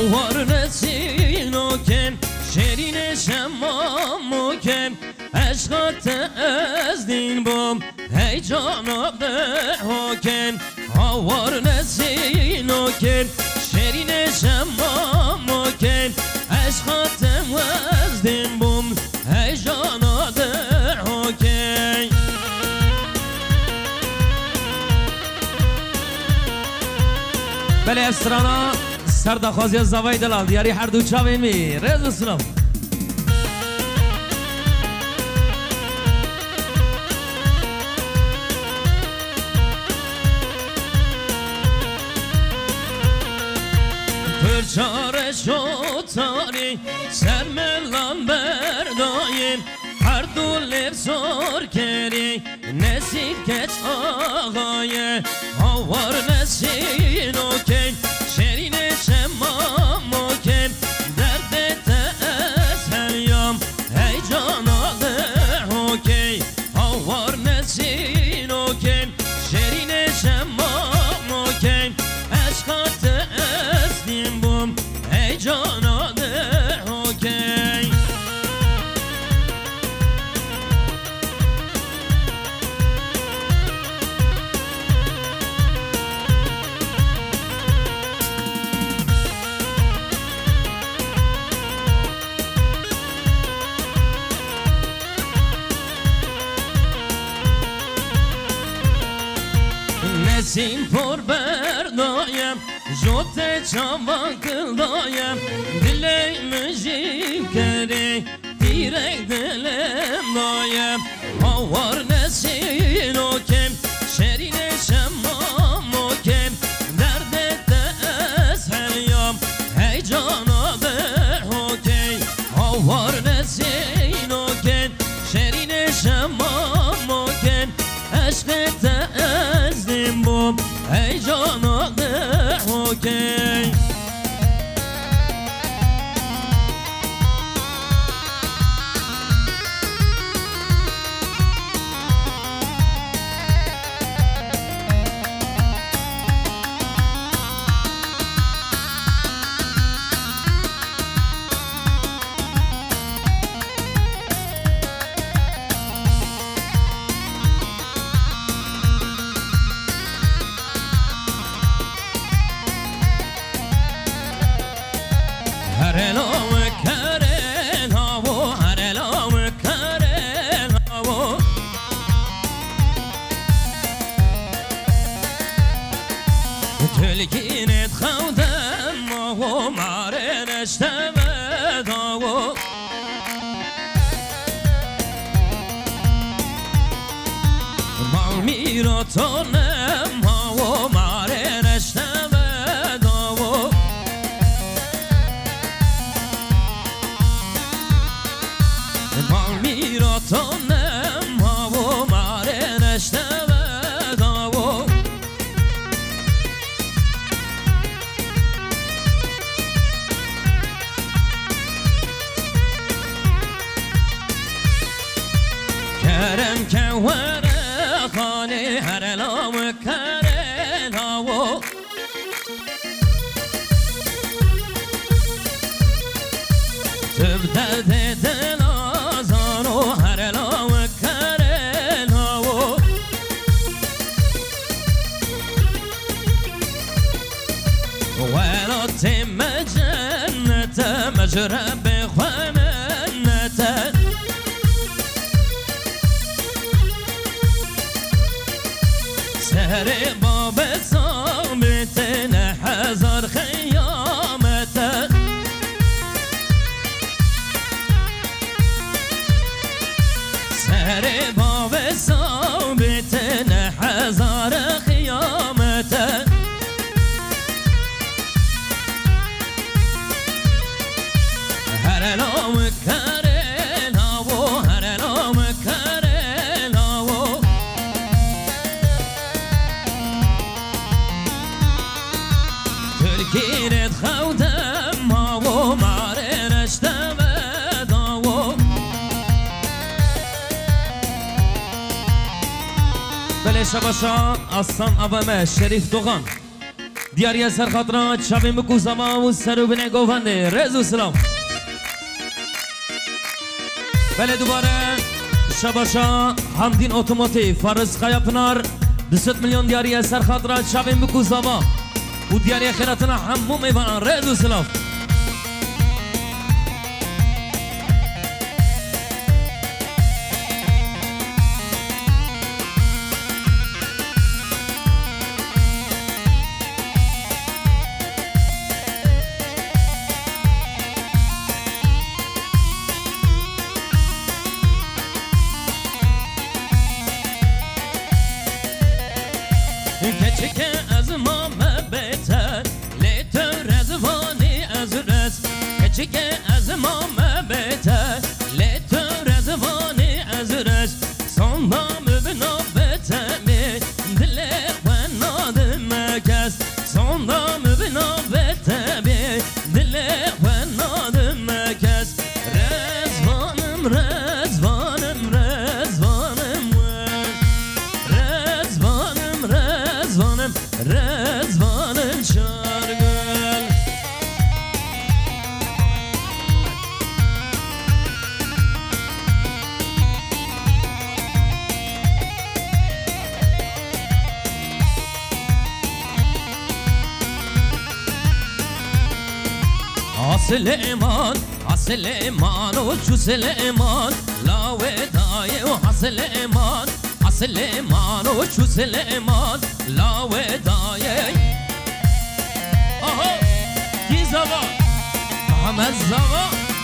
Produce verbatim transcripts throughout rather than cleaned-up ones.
Havar nesin oken şerine şemmam oken Eşkatı ezdin bom heyecanı oken Havar nesin oken şerine şemmam oken Eşkatı ezdin bom heyecanı oken بله استرانا سر دخوازی از زوای دلال دیاری هر دو چاوی می رز بسنم پرچاره شوتاری سر ملان بردایم هر دو لب زور کری نسید کچ آغایه آوار نسین اوکن شرین شمام اوکن درد تأس هلیام هی جاناده اوکی آوار نسین اوکن شرین شمام اوکن عشقات تأس دیم بوم هی جاناده اوکی Nesin por berdayem Jote çavan kıldayem Dileyim jikeri Direk dilem dayem Havar nesin okem Şerine şemmam okem Derde tez helyam Heycana de okey Havar nesin okem Şerine şemmam okem Eşke tezdim bom Ey canadı okey تلقينت خودم و ماره نشتمد و مالمی را تانم و ماره نشتمد و مالمی را تانم و ماره نشتمد و کرم که ورقانه هر لام کرن هاو تبدد دل آزان و هر لام کرن هاو ولات مجنت مجرب خمنت سهر باب ثابت نحذر خيامته سهر باب ثابت نحذر خيامته هر لام كرن هاو هر لام كرن هاو تلقينت خودم هاو ماره نشتمد هاو بله شباشا اصلا ابامه شریف دوغان دیاری سر خاطرات شبیم بکو زمان و سر و بینه گوونده رز و سلام. بله دوباره شباشا همدین اتوماتیو فارس خیا پنار دویست میلیون دیاری سر خاطرات شبیم بکو زمان و دیاری خیراتنا همو میبانن رز و سلام. Keçike az mama beter Leter ezvani az rez Keçike az mama beter Leter ezvani az rez Sonda mübna betemi Dile ve nadım kes Sonda mübna betemi Dile ve nadım kes Rezvanım rezvanım rezvanım Rezvanım rezvanım Rezvanım şargül Asleman Asleman Uçu Süleyman La vedayı Asleman Asleman Uçu Süleyman La vedayı Aha Gizava Ahmet Zava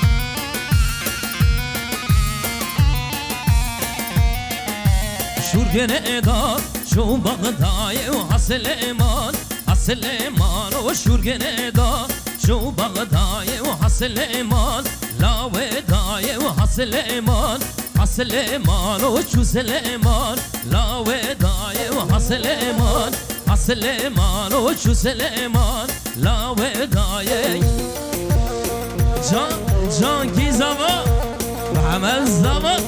Şurgene eda Şu Bağdayı Asleman Asleman O şurgene eda Şu Bağdayı Asleman La vedayı Asleman Asleman O şu Süleyman La vedayı Asleman Asleman O şu Süleyman La vedayı Can Can ki zava Ahmet zava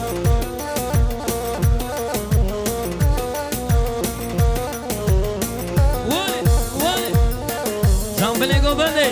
Vay vay Can bile go bende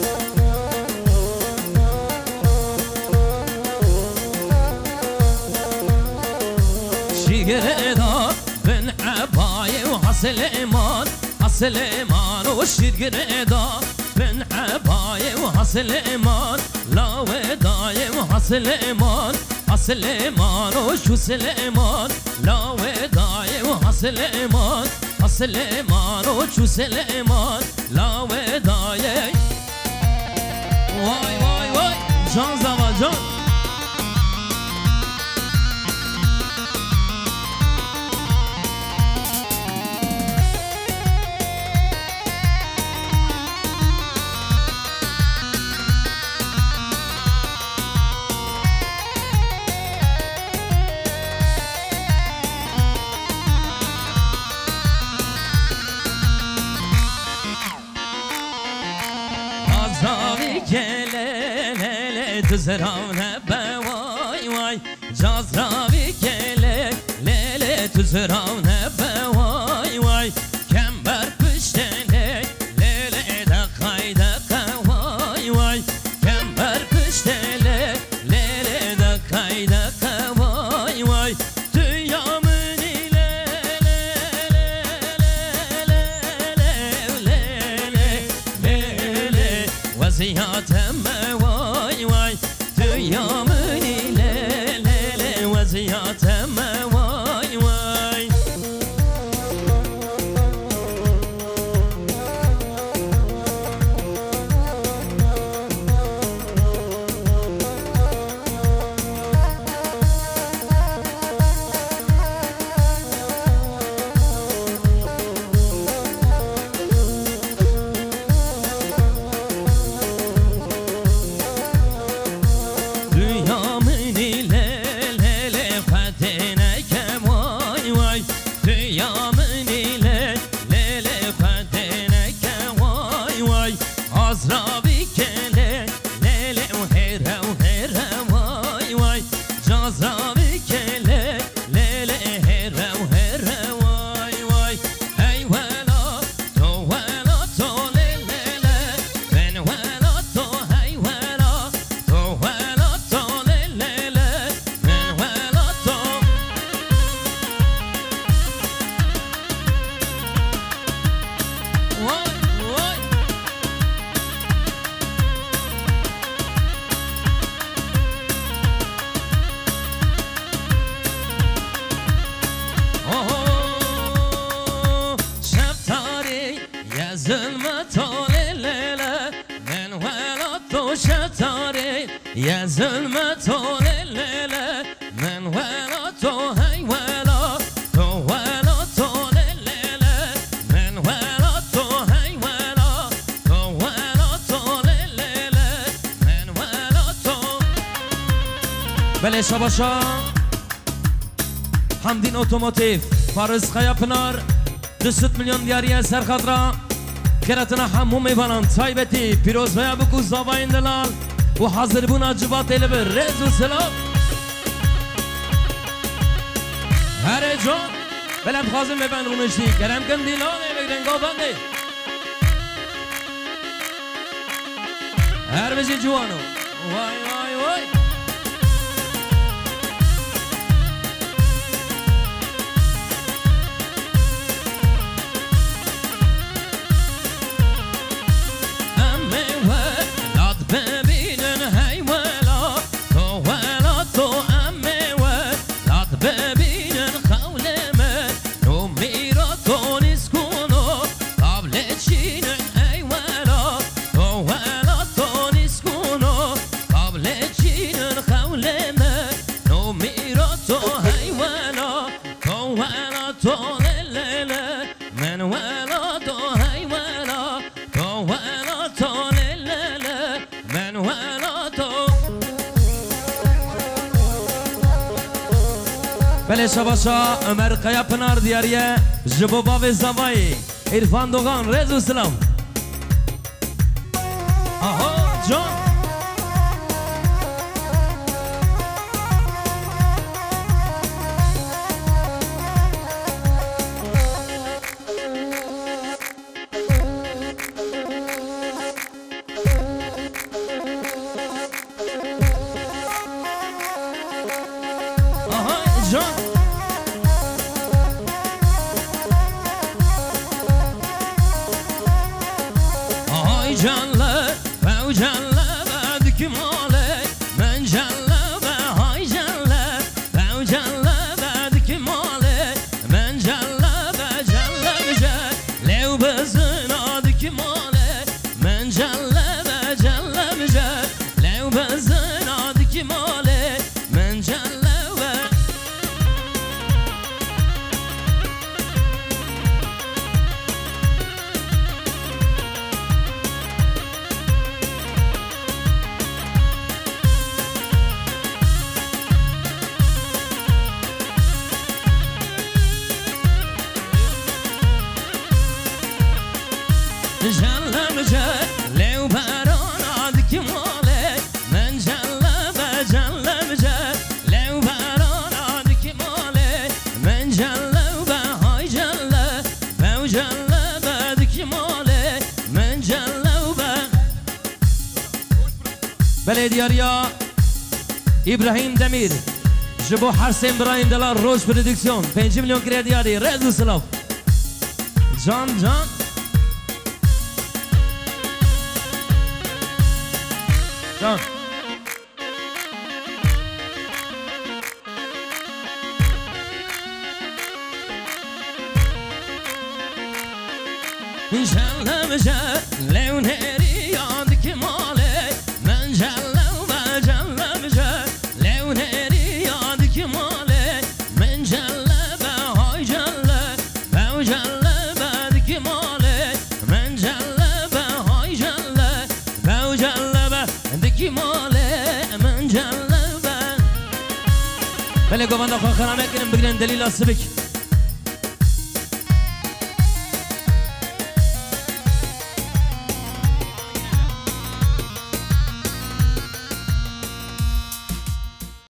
Şirgireda ben abayı Asleman Asleman O şirgireda ben abayı Asleman La vedayı Asleman Asleman O şu Süleyman La vedayı Asleman Asleman O şu Süleyman La vedayı Vay vay vay Can zava can Tüzravne be vay vay Cazravi kele lele Tüzravne be vay vay Kember püştele lele de kayda vay vay Kember püştele lele de kayda vay vay Tüyamın ile lele Vaziyatem vay vay Tüyamın ile lele Vaziyatem vay vay ظلم تو لیله من ولا تو هی ولا تو ولا تو لیله من ولا تو هی ولا تو ولا تو لیله من ولا تو. بله شباشا همدین اتوماتیف فارس خیا پنار دویست میلیون دیاری سرخطرا خیرتنا همو میبانن تایبتی پیروز ویا بکو زاباین دلال و حاضر بون عجبات ایل بر رز و سلام هر جان بلند خازم ببند رونشتی کرم کن دیلانه بگرن گابنده هر بزی جوانو وای وای وای بله شباشا عمر قیا پنار دیاریه جبو باب زوایی عرفان دوغان رز و سلام آها جان بله دیاریا ابراهیم دمیر جبو حسین براین دلار روش پردکسیون پنج میلیون کرده دیاری رز و سلام جان جان جان انشالله بشه لونهری یاد که ماله من جله و جله بشه لونهری یاد که ماله من جله و های جله و جله بعد که ماله من جله و های جله و جله بعد که ماله من جله و بله گوانده خواه خرامه کنیم بگیرن دلیل آسبک